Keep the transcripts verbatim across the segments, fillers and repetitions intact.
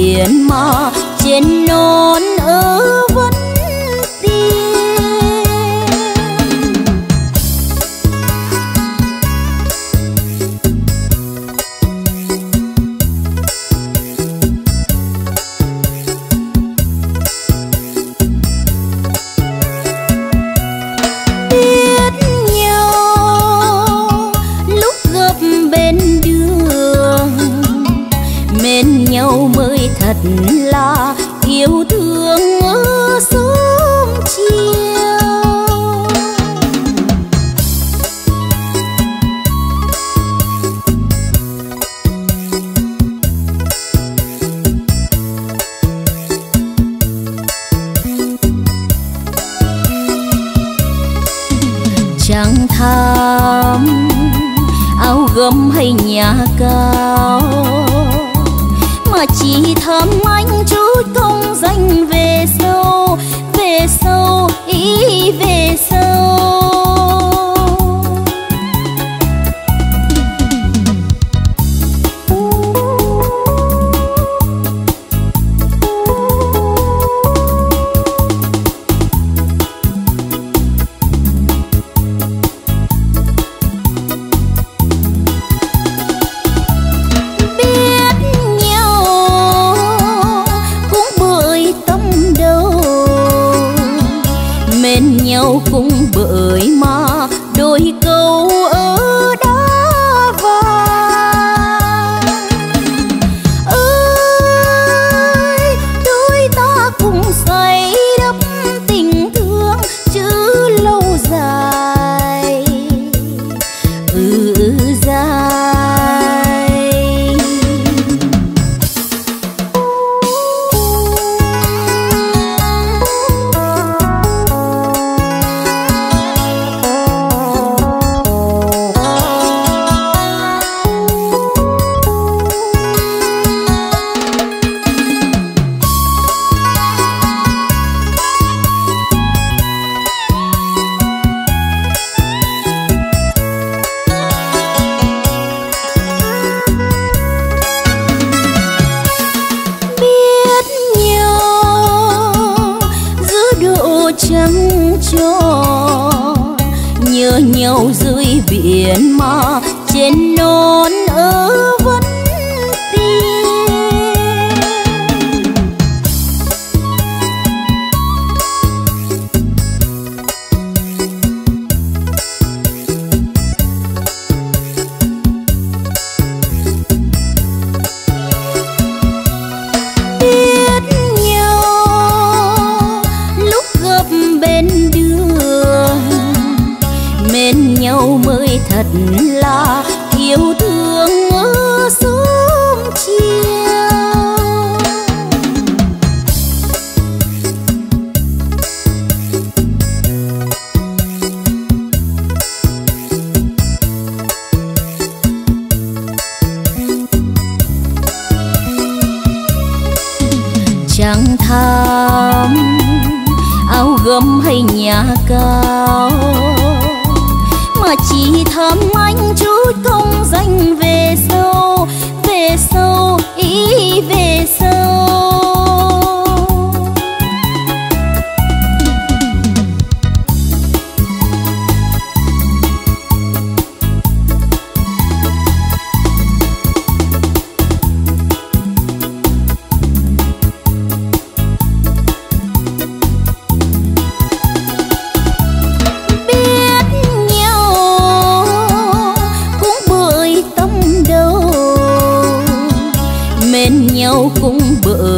biển mà trên non ở vẫn thật là yêu thương ở sớm chiều. Chẳng tham áo gấm hay nhà cao, mà chỉ thầm anh chút công danh về sau, về sau ý về sau. Cũng bởi mà đôi câu ở đá vàng ơi, đôi ta cùng say đắm tình thương chứ lâu dài ừ dài. Trắng tròn nhớ nhau dưới biển mà trên non ở vẫn tiên. Biết nhau lúc gặp bên đường, mến nhau mới thật là yêu thương ở sớm chiều. Chẳng tham áo gấm hay nhà cao, mà chỉ thầm anh chút công danh về sau, về sau ý về sau. Cũng bởi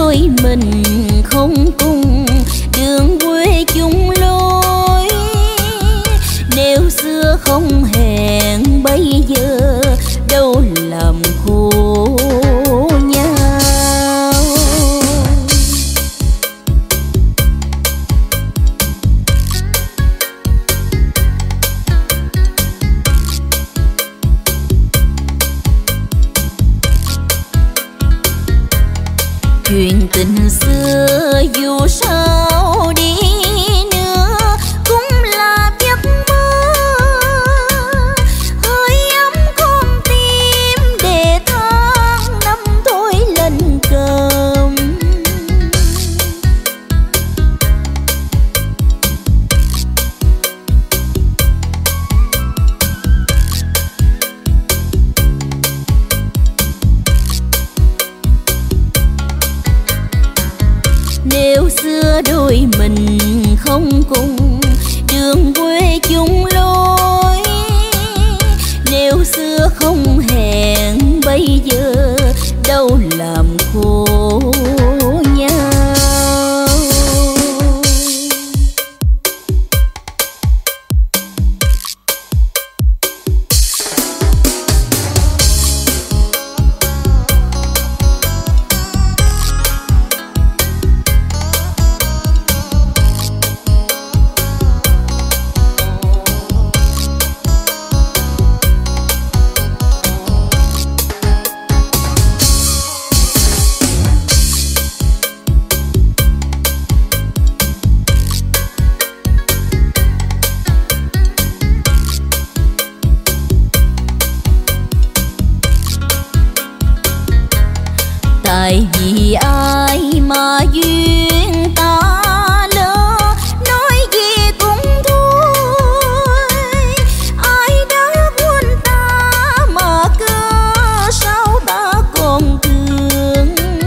đôi mình không cùng đường quê chung lối. Nếu xưa không hẹn bây giờ đâu làm khổ nhau. Chuyện tình xưa dù sao đi nữa cũng là giấc mơ, hơi ấm con tim để tháng năm thôi lần cơm. Nếu xưa đôi mình không cùng đường quê chung lối, nếu xưa không hẹn bây giờ đâu làm khổ nhau. Tại vì ai mà duyên ta lỡ, nói gì cũng thôi. Ai đã quên ta mà cớ sao ta còn thương.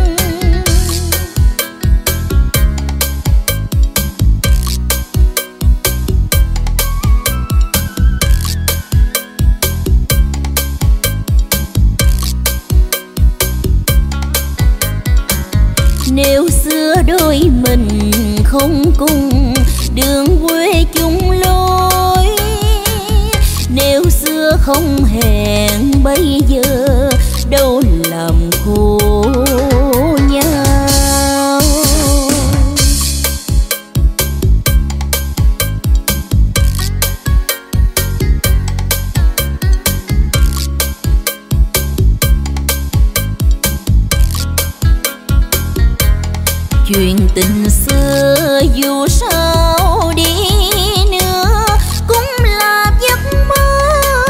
Nếu xưa đôi mình không cùng đường quê chung lối, nếu xưa không hẹn bây giờ đâu làm khổ nhau. Chuyện tình xưa dù sao đi nữa cũng là giấc mơ,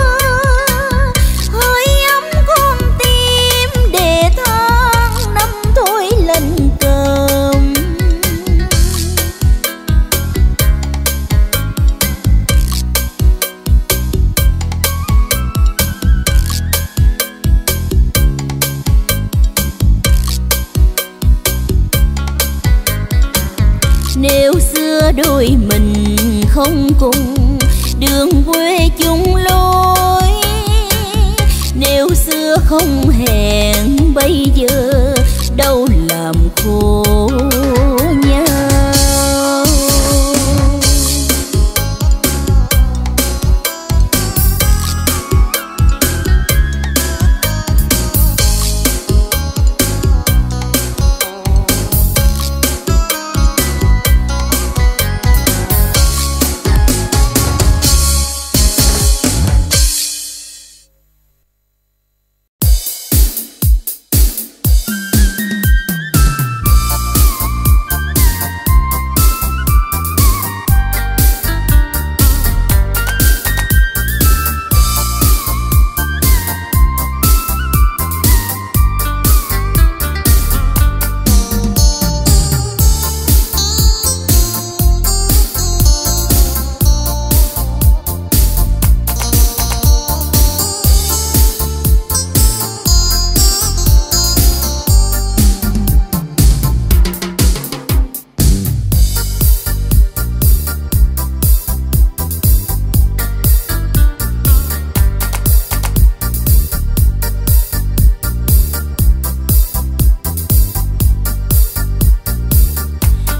hơi ấm con tim để tháng năm thôi lần cơm. Nếu xưa đôi mình không cùng đường quê chung lối, nếu xưa không hẹn bây giờ đâu làm khổ nhau.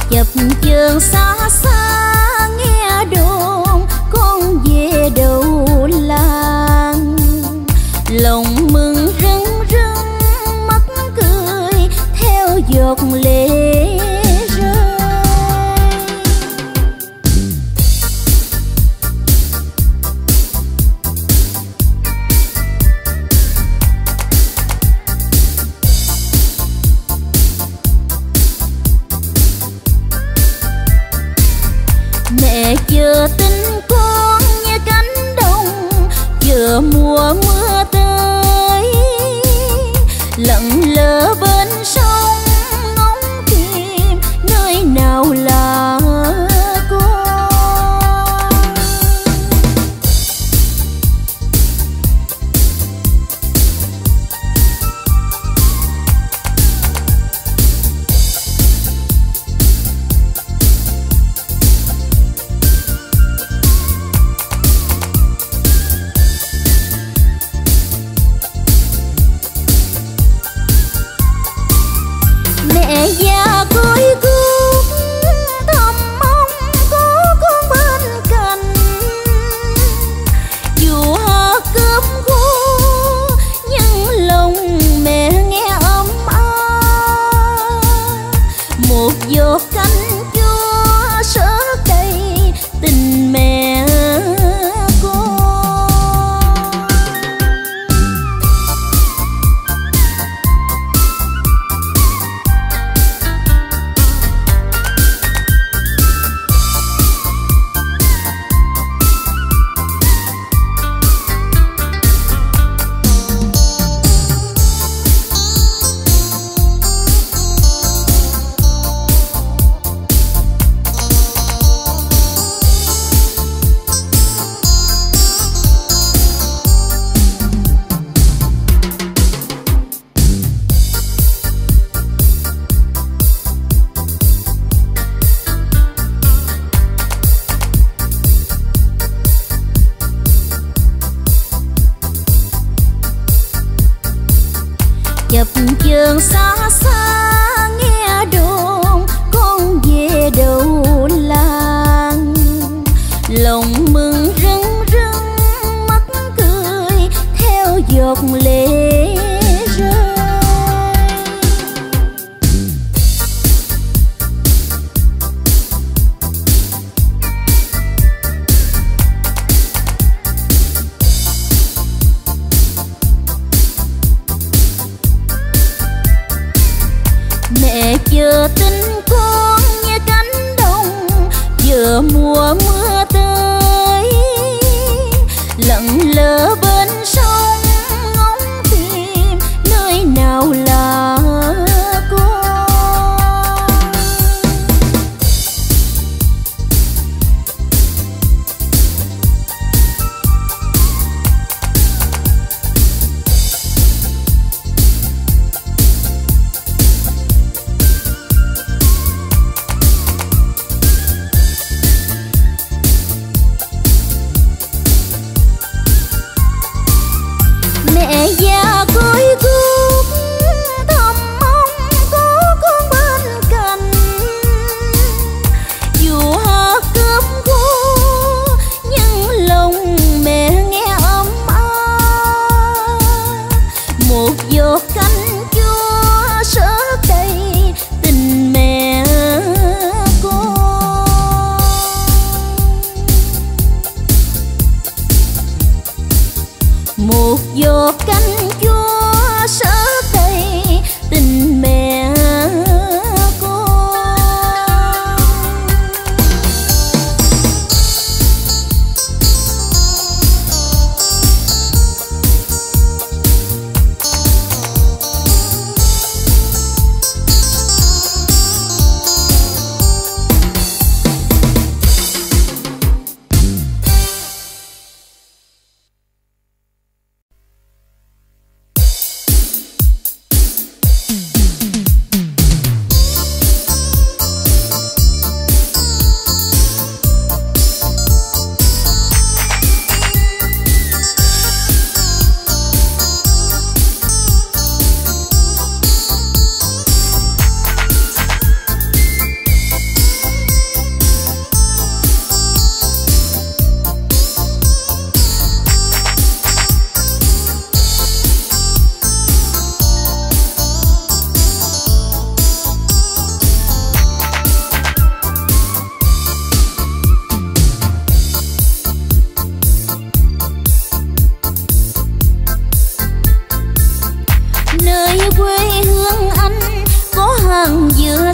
chập chờn xa xa nghe đồn con về đầu làng. Lòng mừng rưng rưng mắt cười theo giọt lệ rơi. Mẹ chờ tin con như cánh đồng chờ mùa mưa tới, lặng lờ bên sông ngóng tìm nơi nào là con. Mẹ già côi cút thầm mong có con bên cạnh, dù hạt cơm khô nhưng lòng mẹ nghe ấm áp. Một giọt canh chua sớt đầy tình mẹ con. Chập chờn xa xa nghe đồn con về đầu làng. Lòng mừng rưng rưng mắt cười theo giọt lệ rơi. Mẹ chờ tin con như cánh đồng chờ mùa mưa tới, lặng lờ bên sông ngóng tìm nơi nào là con.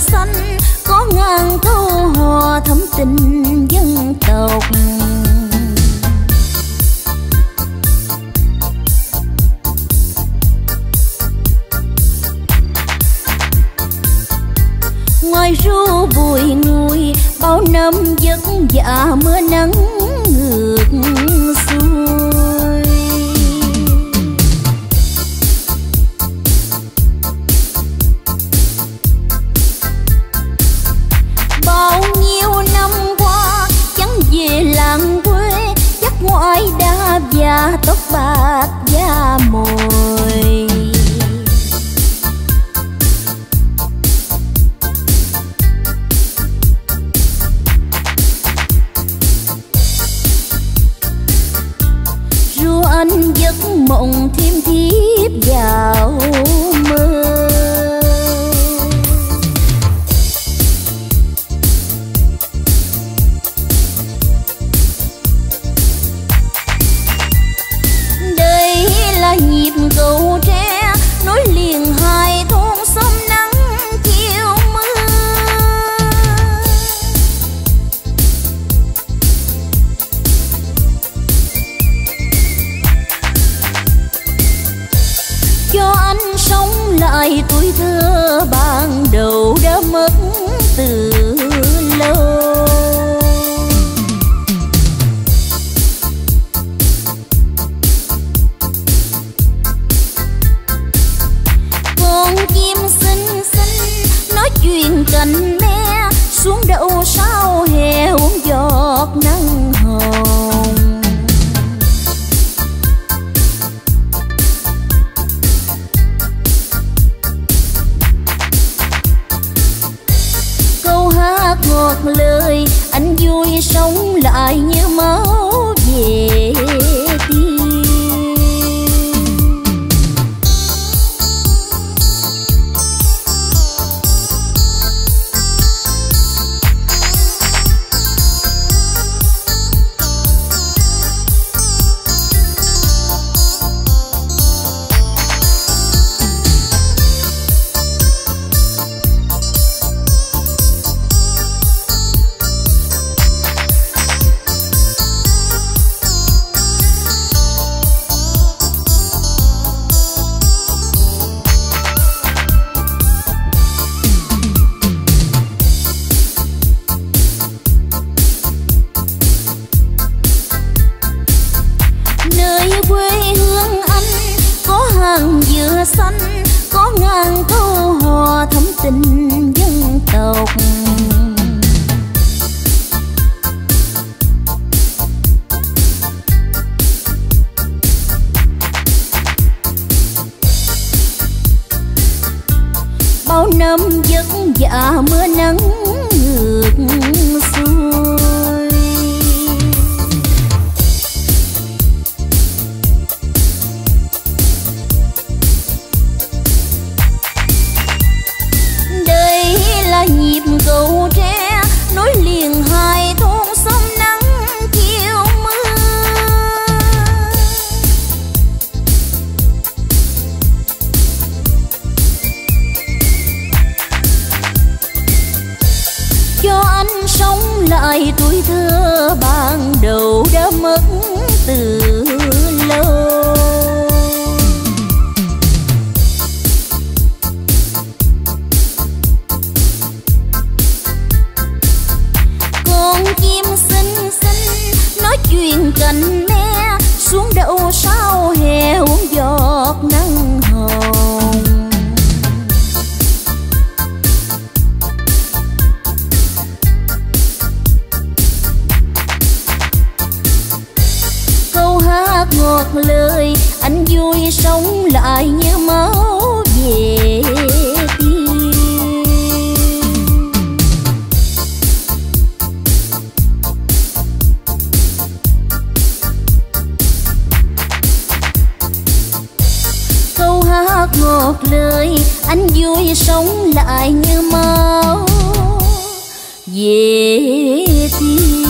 xanh, có ngàn câu hò thắm tình dân tộc. Ngoài ru bụi nguôi, bao năm vất vả mưa nắng ngược xuôi. Bao nhiêu năm qua chẳng về làng quê, dắt ngoại đa và tóc bạc da mồi. Anh giấc mộng thiêm thiếp vào mơ. Đây là nhịp cầu tre nối liền hai thôn sông nắng chiều mưa. Cho anh sống lại tuổi thơ ban đầu đã mất từ lâu. Con chim xinh xinh nói chuyện cành me, xuống đậu sao hè uống giọt nắng hồng. Ngọt lời anh vui sống lại như máu về tim. Xanh có ngàn câu hò thắm tình dân tộc. Bao năm vất vả mưa nắng ngược xuôi. Nhịp cầu tre nối liền hai thôn sông nắng chiều mưa. Cho anh sống lại tuổi thơ ban đầu đã mất từ lâu. Chuyện cành me xuống đậu sao hè uống giọt nắng hồng. Câu hát ngọt lời anh vui sống lại như máu về tim. Hát ngọt lời anh vui sống lại như máu về tim.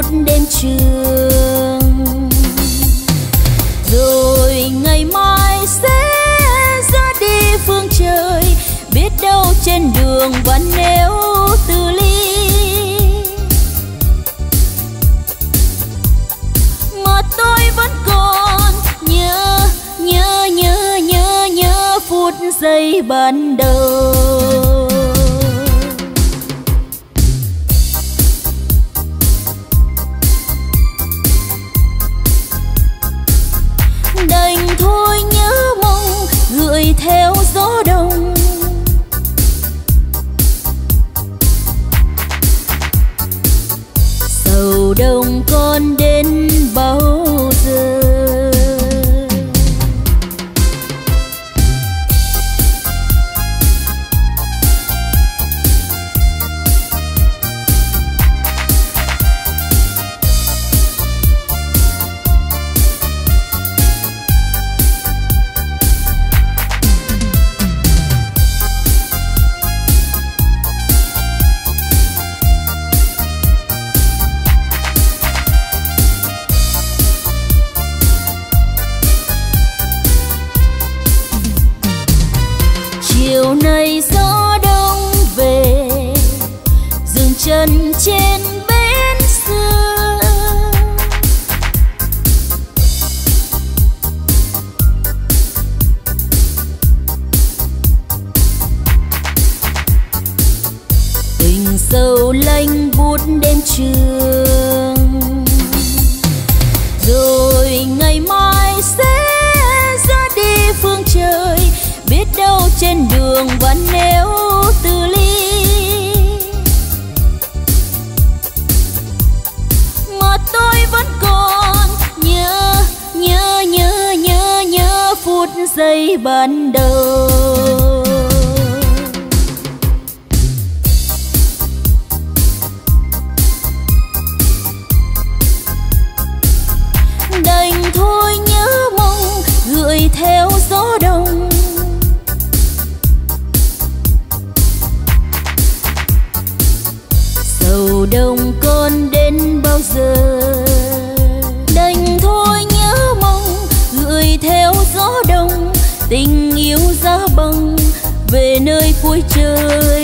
đêm trường. Rồi ngày mai sẽ ra đi phương trời, biết đâu trên đường vẫn nếu từ ly. Mà tôi vẫn còn nhớ, nhớ, nhớ, nhớ, nhớ phút giây ban đầu. Đành thôi nhớ mong gửi theo gió đông. Sầu đông còn đến bao giờ? Chiều nay gió đông về, dừng chân trên bến xưa. Tình sâu lanh bút đêm trường. Rồi ngày mai sẽ ra đi phương trời, biết đâu trên đường vẫn nếu từ ly. Mà tôi vẫn còn nhớ, nhớ, nhớ, nhớ, nhớ phút giây ban đầu. Đành thôi nhớ mong gửi theo gió đông. Sầu đông còn đến bao giờ? Đành thôi nhớ mong gửi theo gió đông. Tình yêu giá băng về nơi cuối trời.